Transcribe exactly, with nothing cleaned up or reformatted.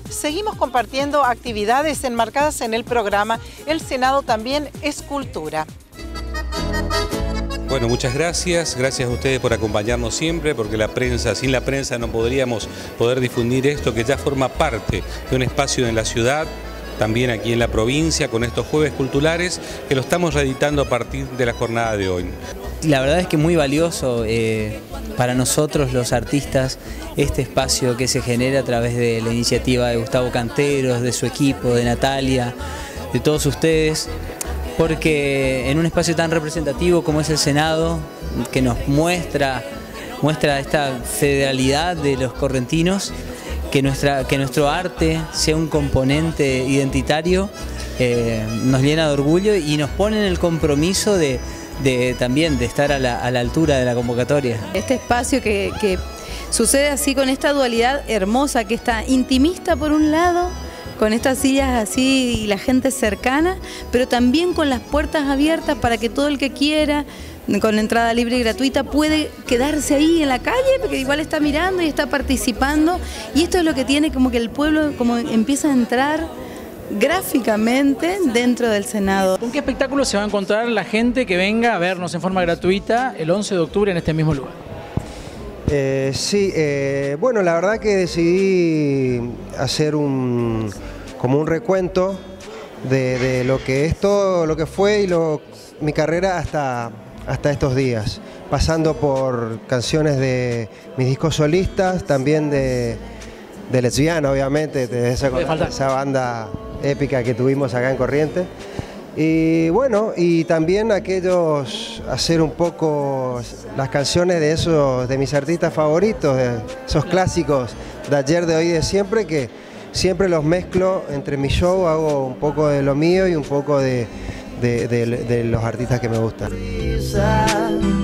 seguimos compartiendo actividades enmarcadas en el programa El Senado también es cultura. Bueno, muchas gracias, gracias a ustedes por acompañarnos siempre, porque la prensa, sin la prensa no podríamos poder difundir esto que ya forma parte de un espacio en la ciudad, también aquí en la provincia, con estos jueves culturales que lo estamos reeditando a partir de la jornada de hoy. La verdad es que muy valioso eh, para nosotros los artistas este espacio que se genera a través de la iniciativa de Gustavo Canteros, de su equipo, de Natalia, de todos ustedes, porque en un espacio tan representativo como es el Senado, que nos muestra, muestra esta federalidad de los correntinos, que, nuestra, que nuestro arte sea un componente identitario, eh, nos llena de orgullo y nos pone en el compromiso de, de también de estar a la, a la altura de la convocatoria. Este espacio que, que sucede así con esta dualidad hermosa, que está intimista por un lado, con estas sillas así y la gente cercana, pero también con las puertas abiertas para que todo el que quiera, con entrada libre y gratuita, puede quedarse ahí en la calle, porque igual está mirando y está participando, y esto es lo que tiene como que el pueblo como empieza a entrar gráficamente dentro del Senado. ¿Con qué espectáculo se va a encontrar la gente que venga a vernos en forma gratuita el once de octubre en este mismo lugar? Eh, sí, eh, bueno, la verdad que decidí hacer un como un recuento de, de lo que es todo lo que fue y lo, mi carrera hasta, hasta estos días, pasando por canciones de mis discos solistas, también de, de Lesbiana, obviamente, de esa, esa banda épica que tuvimos acá en Corrientes. Y bueno, y también aquellos, hacer un poco las canciones de esos, de mis artistas favoritos, de esos clásicos de ayer, de hoy y de siempre, que siempre los mezclo entre mi show, hago un poco de lo mío y un poco de, de, de, de los artistas que me gustan.